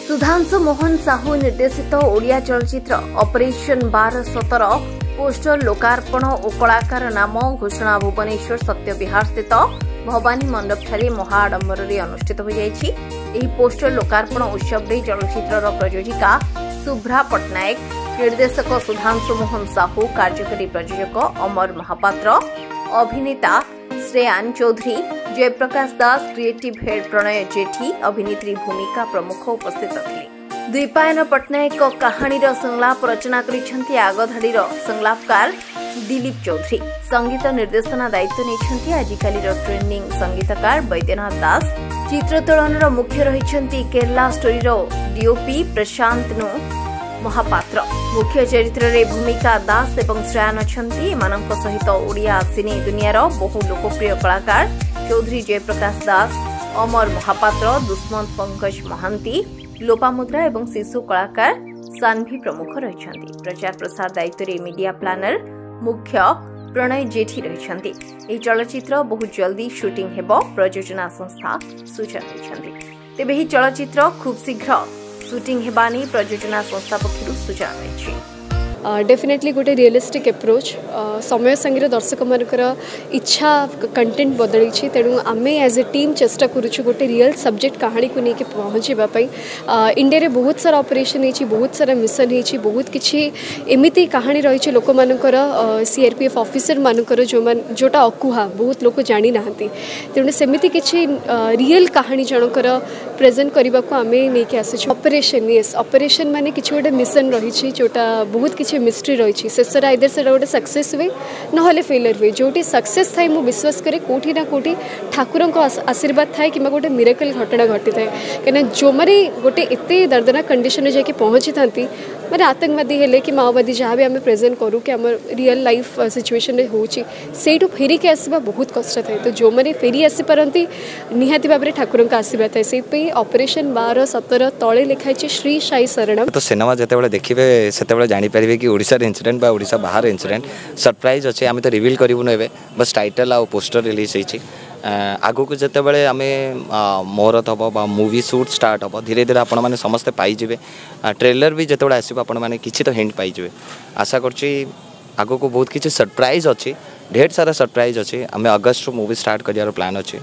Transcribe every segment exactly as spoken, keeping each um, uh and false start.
सुधांशु मोहन साहू निर्देशित ओडिया चलचित्र ऑपरेशन बार सतर पोस्टर लोकार्पण और कलाकार नाम घोषणा भुवनेश्वर सत्य विहार स्थित भवानी मंडप ठारे महाआडंबर अनुष्ठित हो जाइछि। एही पोस्टर लोकार्पण उत्सव रे चलचित्र प्रयोजिका शुभ्रा पट्टनायक, निर्देशक सुधांशु मोहन साहू, कार्यकारी प्रयोजक अमर महापात्र, अभिनेता श्रेयान चौधरी, जयप्रकाश दास, क्रिएटिव हेड प्रणय जेठी, अभिनेत्री भूमिका प्रमुख उपस्थित थे। द्वीपायन पट्टनायक कहानी संलाप रचना करिसेंती आगधाड़ीर संलापकार दिलीप चौधरी। संगीत निर्देशना दायित्व नहीं आजिकाली ट्रेंडिंग संगीतकार वैद्यनाथ दास। चित्रोत्तोलन मुख्य रही केरला स्टोरीर डीओपी प्रशांत नु महापात्र। मुख्य चरित्र रे भूमिका दास एवं श्रेयान अछंती। एमानंक सहित ओडिया सिने दुनियार बहु लोकप्रिय कलाकार चौधरी जयप्रकाश दास, अमर महापात्र, दुष्मंत पंकज महांती, लोपामुद्रा एवं शिशु कलाकार सान्वी प्रमुख रही। प्रचार प्रसार दायित्व मीडिया प्लानर मुख्य प्रणय जेठी रही। यह चलचित्र बहुत जल्दी शूटिंग हेबो प्रयोजना संस्था सूचना दैछन्ति। तेबे ही चलचित्र खूब शीघ्र शूटिंग हेबानी प्रयोजना संस्था पक्षरु सूचना दैछि। डेफिनेटली गोटे रियलिस्टिक एप्रोच समय संगे दर्शक मानकर इच्छा कंटेंट बदली। तेणु आम एज ए टीम चेष्टा करुछु गोटे रियल सब्जेक्ट कहानी को लेकिन पहुँचापी। इंडिया रे बहुत सारा ऑपरेशन होती, बहुत सारा मिशन होती, बहुत किसी एमती कहानी रही लोक मानकर सीआरपीएफ ऑफिसर मानकर जो मान जोटा अकुहा बहुत लोग जानी ना। तेणु सेमती किसी रियल कहानी जनकर प्रेजेंट करने को आम नहीं आसी। ऑपरेशन यस ऑपरेशन माने किसी गोटे मिशन रही जोटा बहुत किसी मिस्ट्री रही। शेष आइदर से गोटे सक्सेस हुए ना फेलियर हुए। जोटी सक्सेस थाए मुझे विश्वास करे कोठी ना कोठी ठाकुर आशीर्वाद थाए कि गोटे मिरेकल घटना घटी थाए। कहीं जो मारे गोटे एत दर्दनाक कंडीशन में जाकि पहुँची था मैंने आतंकवादी हेले कि माओवादी जहाँ भी आम प्रेजेंट करूँ कि आम रियल लाइफ सिचुएशन होची सेठू फेरिक आसवा बहुत कष्ट थाए। तो जो मैंने फेरी आसी पारती निहाती भाव में ठाकुर आशीर्वाद थाए। से ऑपरेशन बार सतर तले लिखाई श्री साई शरणम। तो सिनेमा जिते देखिए से जानीपर कि ओडिशा इंसिडेंट बा ओडिशा बाहर इंसिडेंट सरप्राइज अच्छे आम तो रिविल करूँ एवं बस टाइटल आ पोस्टर रिलीज होती। आगु को जिते बड़े आम मुहूर्त हम मूवी शूट स्टार्ट हम धीरे धीरे आपण मैंने समस्ते पाइबे। ट्रेलर भी जिते आसो आपण मैंने किसी तो हिंट पाइबे। आशा करुँची आगु को बहुत किसी सरप्राइज अच्छी, ढेर सारा सरप्राइज अच्छी। आम अगस्ट मूवी स्टार्ट कर प्लान अच्छी।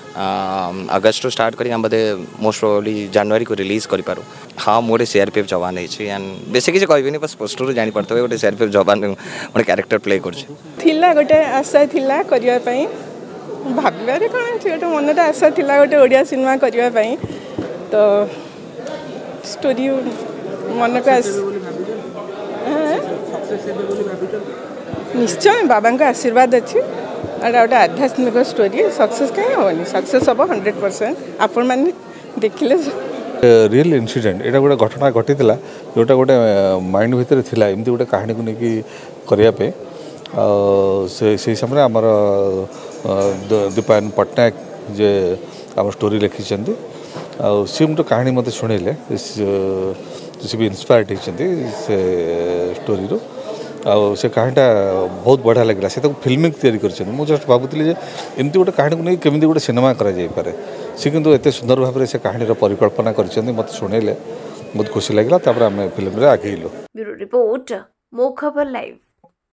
अगस्ट स्टार्ट कर बोधे मोस्ट प्रोबेबली जनवरी को रिलीज करूँ। हाँ मुझे सीआरपीएफ जवान होती एंड बेस किसी कहबी बस पोस्टर जानीपे गोटे सीआरपीएफ जवान गोटे क्यारेक्टर प्ले कर गोटे आशा थिला करने भावे कौन गोटे मनटा आशा थिला गोटे ओडिया सिनेमा करने। तो स्टोरी मन को निश्चय बाबा आशीर्वाद अच्छी। गोटे आध्यात्मिक स्टोरी सक्सेस कहीं हेनी सक्सेस हम हंड्रेड परसेंट आपण मैंने देखिले। रियल इनसीडेंट एटा गोटे घटना घटी जोटा गोटे माइंड भितर थिला एमती गोटे कहानी को लेकिन करने से समय आमर दीपायन पट्टनायक जे आम स्टोरी लिखिं सी गोटे कहानी मत शुणेले सी भी इन्स्पायर्ड होती से स्टोरी रो से कहानीटा बहुत बढ़िया लगे से फिल्मिंग तैयारी कर। मुझे जस्ट भावुली एमती गोटे कहानी को नहीं केमी गोटे सिनेमा कराइपे सी किंतु एत सुंदर भाव में से कहानी परिकल्पना कर मत शुणेले बहुत खुशी लगे। आम फिल्म आगेलु। ब्यूरो रिपोर्ट मो खबर लाइव।